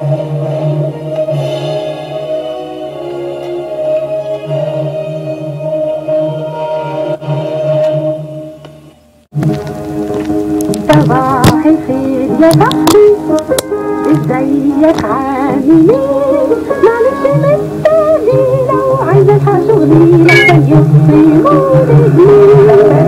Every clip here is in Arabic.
صباح الخير يا صاحبي، ازيك عامل ايه؟ معلش مستني لو عايز الحق شغلي لحسن يفصلوا رجلي.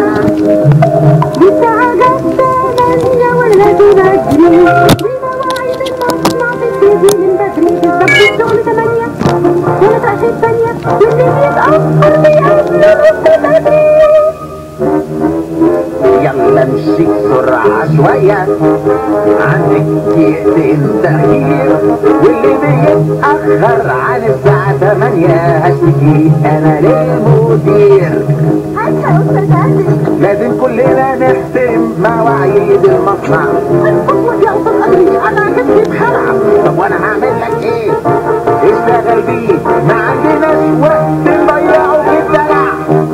الساعة جت 8 والغد بدري، ومواعيد المصنع تبتدي من بدري. بالظبط الشغل 8 و12 ثانية، واللي بيتأخر بيقابله نص بدري. يلا امشي بسرعة شوية، عندك دقيقتين تأخير، واللي بيتأخر عن الساعة 8 هشتكي أنا للمدير. لازم كلنا نحترم مواعيد المصنع. اصبر يا أستاذ أدري، أنا جبت بخلع. طب وأنا هعمل لك إيه؟ اشتغل بيه، ما عندناش وقت نضيعه في الدلع.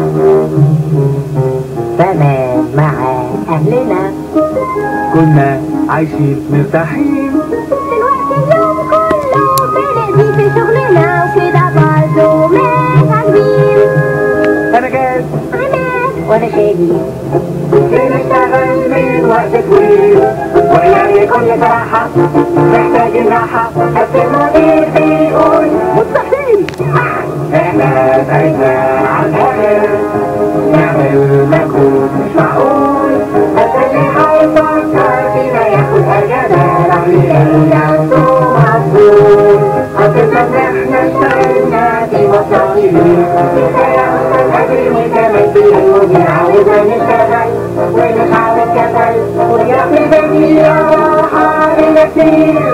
زمان مع أهلنا كنا عايشين مرتاحين، دلوقتي اليوم كله بنقضي في شغلنا وكده برضه مش عاجبين. أنا جاهز وأنا شادي بنشتغل من وقت طويل، وإحنا بكل صراحة محتاجين راحة، بس المدير بيقول مستحيل. إحنا تعبنا على الآخر، نعمل مجهود مش معقول، بس اللي هيفكر فينا ياخد أجازة راح يلاقي نفسه مسؤول. خاطرنا إن إحنا اشتغلنا في مصاريف، كفاية أجري وكمان في المدير عاوزنا نشتغل ونتعب الكسل ونياخد بدري راحة علينا كتير.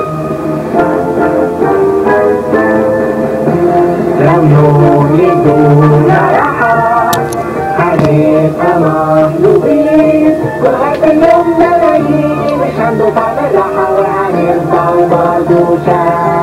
لو يوم يدونا راحة هنبقى مخلوقين، وقت اليوم ملايين مش هندوس على الراحة، وهنفضل برضه شغالين.